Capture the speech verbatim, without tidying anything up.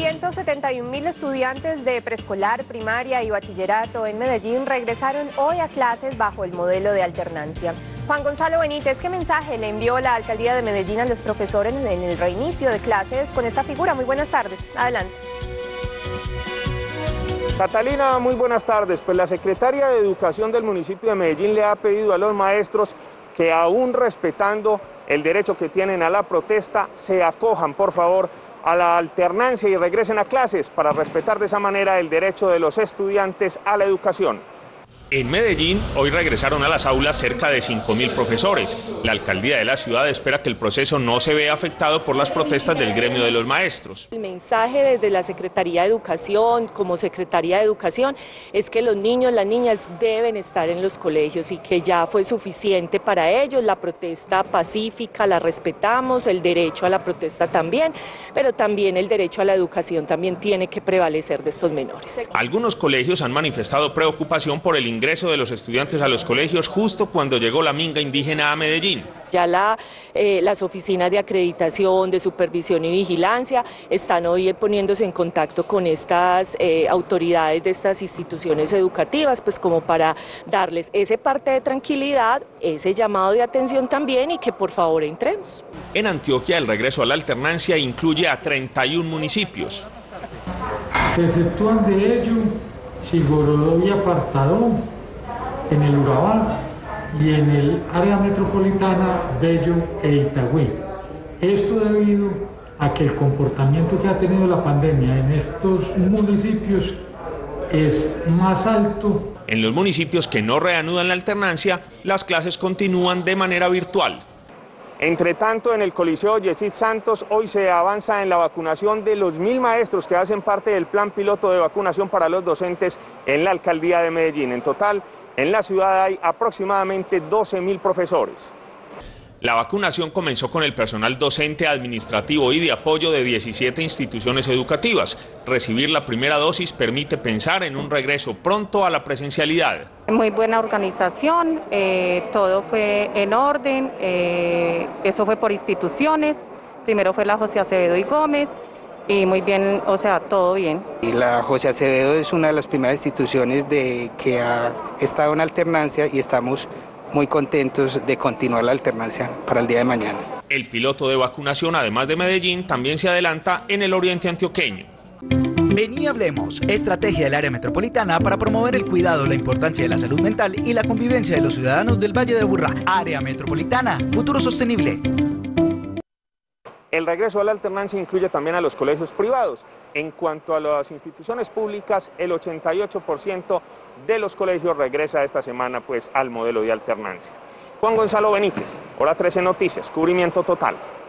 ciento setenta y un mil estudiantes de preescolar, primaria y bachillerato en Medellín regresaron hoy a clases bajo el modelo de alternancia. Juan Gonzalo Benítez, ¿qué mensaje le envió la alcaldía de Medellín a los profesores en el reinicio de clases con esta figura? Muy buenas tardes. Adelante. Catalina, muy buenas tardes. Pues la secretaria de Educación del municipio de Medellín le ha pedido a los maestros que, aún respetando el derecho que tienen a la protesta, se acojan, por favor, a la alternancia y regresen a clases para respetar de esa manera el derecho de los estudiantes a la educación. En Medellín, hoy regresaron a las aulas cerca de cinco mil profesores. La alcaldía de la ciudad espera que el proceso no se vea afectado por las protestas del gremio de los maestros. El mensaje desde la Secretaría de Educación, como Secretaría de Educación, es que los niños, las niñas deben estar en los colegios y que ya fue suficiente para ellos. La protesta pacífica la respetamos, el derecho a la protesta también, pero también el derecho a la educación también tiene que prevalecer de estos menores. Algunos colegios han manifestado preocupación por el ingreso de los estudiantes a los colegios justo cuando llegó la minga indígena a Medellín. Ya la, eh, las oficinas de acreditación, de supervisión y vigilancia están hoy poniéndose en contacto con estas eh, autoridades de estas instituciones educativas, pues como para darles ese parte de tranquilidad, ese llamado de atención también y que por favor entremos. En Antioquia el regreso a la alternancia incluye a treinta y un municipios. Se exceptúan de ello Sigorodó y Apartadó en el Urabá y en el área metropolitana Bello e Itagüí. Esto debido a que el comportamiento que ha tenido la pandemia en estos municipios es más alto. En los municipios que no reanudan la alternancia, las clases continúan de manera virtual. Entre tanto, en el Coliseo Yesid Santos hoy se avanza en la vacunación de los mil maestros que hacen parte del plan piloto de vacunación para los docentes en la alcaldía de Medellín. En total, en la ciudad hay aproximadamente doce mil profesores. La vacunación comenzó con el personal docente, administrativo y de apoyo de diecisiete instituciones educativas. Recibir la primera dosis permite pensar en un regreso pronto a la presencialidad. Muy buena organización, eh, todo fue en orden, eh, eso fue por instituciones. Primero fue la José Acevedo y Gómez. Y muy bien, o sea, todo bien. Y la José Acevedo es una de las primeras instituciones de que ha estado en alternancia y estamos muy contentos de continuar la alternancia para el día de mañana. El piloto de vacunación, además de Medellín, también se adelanta en el oriente antioqueño. Ven y hablemos, estrategia del área metropolitana para promover el cuidado, la importancia de la salud mental y la convivencia de los ciudadanos del Valle de Aburrá. Área metropolitana, futuro sostenible. El regreso a la alternancia incluye también a los colegios privados. En cuanto a las instituciones públicas, el ochenta y ocho por ciento de los colegios regresa esta semana pues al modelo de alternancia. Juan Gonzalo Benítez, Hora trece Noticias, cubrimiento total.